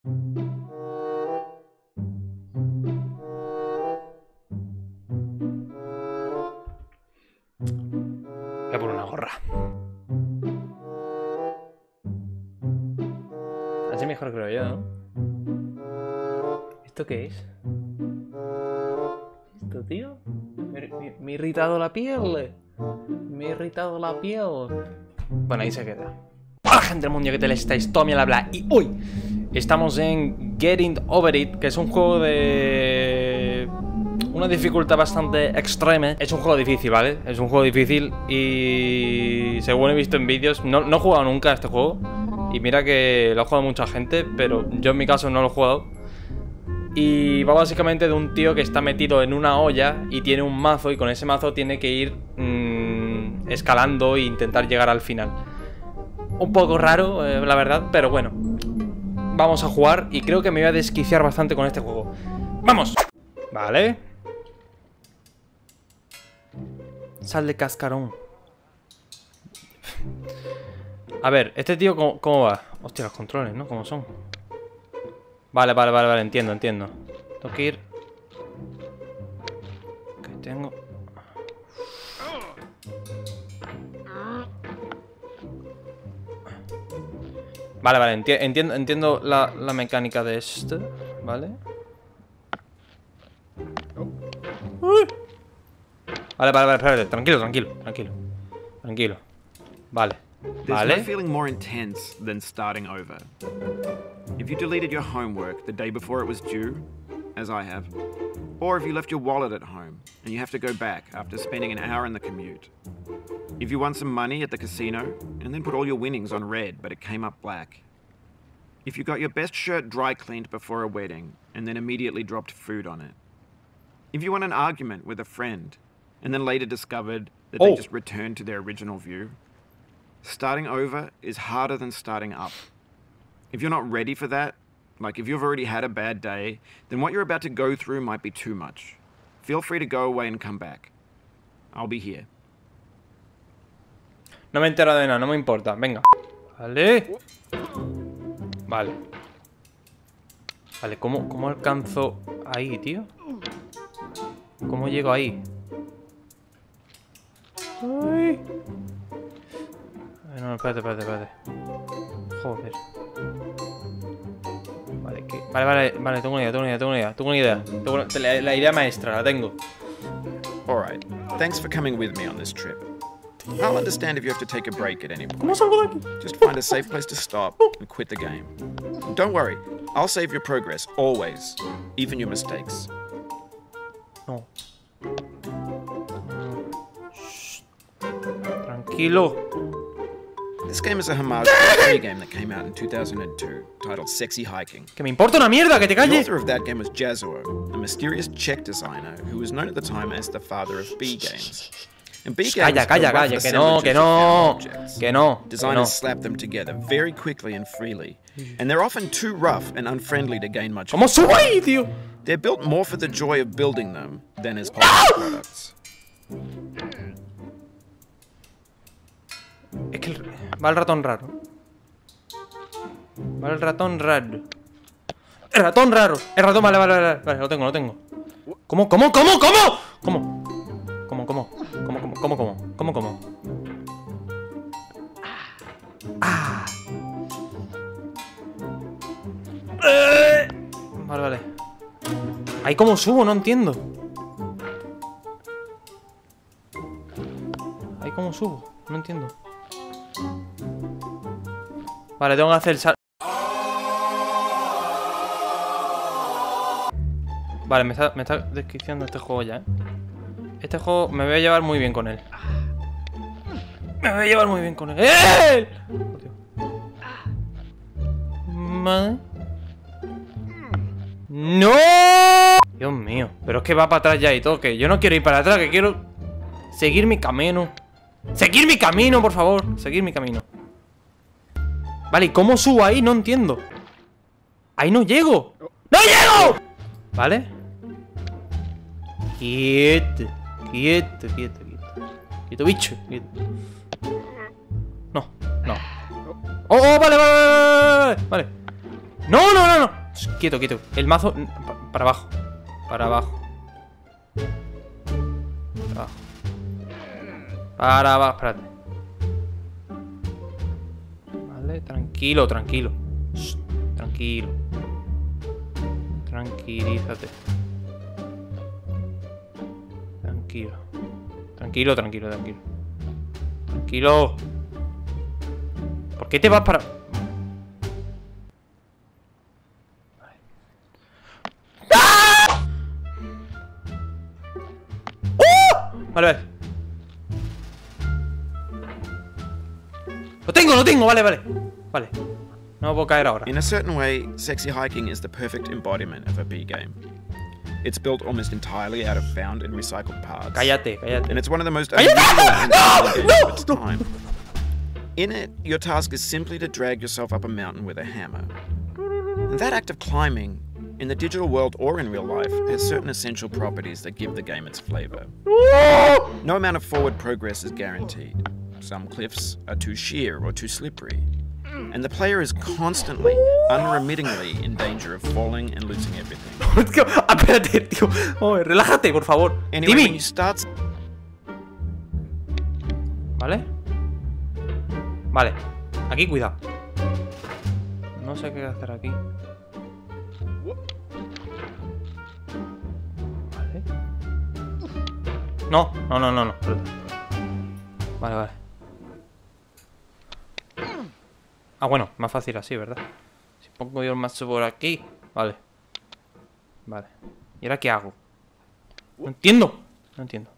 Voy a por una gorra. Así mejor creo yo, ¿no? ¿Esto qué es? ¿Esto, tío? Me ha irritado la piel. Me ha irritado la piel. Bueno, ahí se queda. Hola gente del mundo, ¿qué tal estáis? Tommy al habla. Y hoy estamos en Getting Over It, que es un juego de una dificultad bastante extrema. Es un juego difícil, ¿vale? Es un juego difícil y según he visto en vídeos, no he jugado nunca a este juego. Y mira que lo ha jugado mucha gente, pero yo en mi caso no lo he jugado. Y va básicamente de un tío que está metido en una olla y tiene un mazo, y con ese mazo tiene que ir escalando e intentar llegar al final. Un poco raro, la verdad, pero bueno. Vamos a jugar y creo que me voy a desquiciar bastante con este juego. ¡Vamos! Vale. Sal de cascarón. A ver, este tío, ¿cómo va? Hostia, los controles, ¿no? ¿Cómo son? Vale, entiendo. Tengo que ir... Que tengo... Vale, entiendo la mecánica de esto. Vale. Vale, espérate, tranquilo. Vale. There's no feeling more intense than starting over. If you deleted your homework the day before it was due, as I have, or if you left your wallet at home and you have to go back after spending an hour in the commute. If you won some money at the casino and then put all your winnings on red but it came up black. If you got your best shirt dry cleaned before a wedding and then immediately dropped food on it. If you won an argument with a friend and then later discovered that they just returned to their original view. Starting over is harder than starting up. If you're not ready for that, like if you've already had a bad day, then what you're about to go through might be too much. Feel free to go away and come back. I'll be here. No me entero de nada, no me importa. Venga. Vale. Vale, ¿cómo alcanzo ahí, tío? ¿Cómo llego ahí? Ay. No, espérate. Joder. Vale, tengo una idea. La idea maestra, la tengo. Alright, thanks for coming with me on this trip. I'll understand if you have to take a break at any point. ¿Cómo salgo de aquí? Just find a safe place to stop and quit the game. Don't worry, I'll save your progress, always. Even your mistakes. No. Shh. Tranquilo. This game is a homage to a free game that came out in 2002, titled Sexy Hiking. Que me importa una mierda, que te The calles. author of that game was Jazuo, a mysterious Czech designer who was known at the time as the father of B games. And B games Calla, que no. Designers slap them together very quickly and freely, and they're often too rough and unfriendly to gain much. ¿Cómo subo ahí, tío? They're built more for the joy of building them than as polished products. Es que va el ratón raro. El ratón, vale, lo tengo. ¿Cómo? Ah. Vale. ¿Ahí cómo subo? No entiendo. ¿Ahí cómo subo? No entiendo. Vale, tengo que hacer el Vale, me está desquiciando este juego ya, ¿eh? Este juego me voy a llevar muy bien con él. ¡Eh! Madre. ¡No! Dios mío. Pero es que va para atrás ya y todo. Que yo no quiero ir para atrás, que quiero seguir mi camino. ¡Seguir mi camino, por favor! Seguir mi camino. Vale, ¿y cómo subo ahí? No entiendo. ¡Ahí no llego! ¡No llego! ¿Vale? Quieto, bicho. No. Oh, vale. ¡No, no, no, no! Quieto, quieto. El mazo... Para abajo. Para abajo. Para abajo. Para abajo, espérate. Vale, tranquilo, tranquilo. Shh, tranquilo. Tranquilízate. Tranquilo. Tranquilo, tranquilo, tranquilo. Tranquilo. ¿Por qué te vas para...? Vale, vale. Lo tengo, vale, vale. Vale. No puedo caer ahora. In a certain way, Sexy Hiking is the perfect embodiment of a B game. It's built almost entirely out of found and recycled parts. Cállate, cállate. And it's one of the most unusual and games of its No! time. In it, your task is simply to drag yourself up a mountain with a hammer. And that act of climbing, in the digital world or in real life, has certain essential properties that give the game its flavor. No amount of forward progress is guaranteed. Some cliffs are too sheer or too slippery. And the player is constantly, unremittingly in danger of falling and losing everything. Espérate, tío. Oh, relájate, por favor. Anyway, when Timmy. you start... ¿Vale? Vale. Aquí, cuidado. No sé qué hacer aquí. Vale. No, no, no, no, no. Vale, vale. Ah, bueno, más fácil así, ¿verdad? Si pongo yo el mazo por aquí. Vale. Vale. ¿Y ahora qué hago? No entiendo. No entiendo.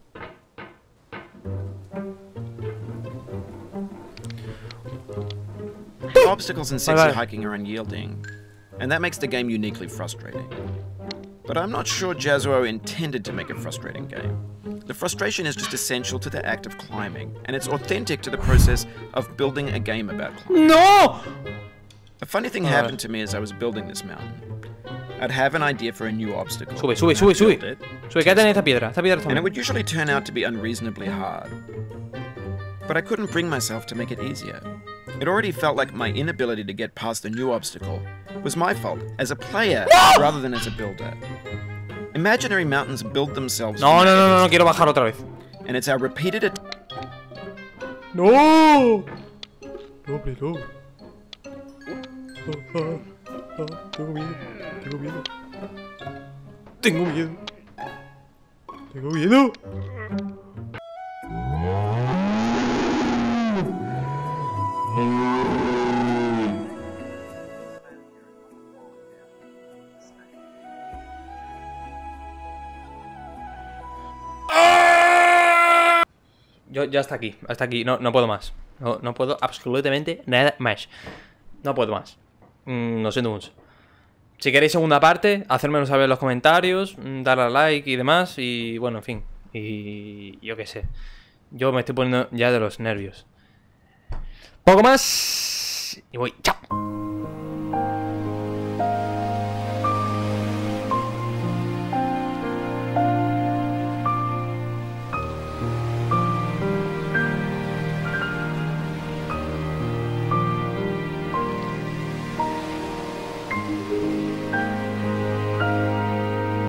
Obstacles in Sexy Hiking are unyielding, and that makes the game uniquely frustrating. But I'm not sure Jazzuo intended to make a frustrating game. The frustration is just essential to the act of climbing, and it's authentic to the process of building a game about climbing. ¡No! A funny thing happened to me as I was building this mountain. I'd have an idea for a new obstacle. Sube, sube, and sube, I'd sube. build it, Sube, quédate en esta piedra. Esta piedra está and it muy... would usually turn out to be unreasonably hard. But I couldn't bring myself to make it easier. It already felt like my inability to get past the new obstacle was my fault as a player rather than as a builder. Imaginary mountains build themselves. No, no, no, no, no, quiero bajar otra vez. And it's our repeated ¡No! Doble, doble. Tengo miedo, tengo miedo. Tengo miedo. Tengo miedo. Yo ya hasta aquí, no puedo más. No puedo absolutamente nada más. No puedo más. Lo siento mucho. Si queréis segunda parte, hacérmelo saber en los comentarios, darle a like y demás. Y bueno, en fin. Y yo qué sé. Yo me estoy poniendo ya de los nervios. Poco más. Y voy. Chao.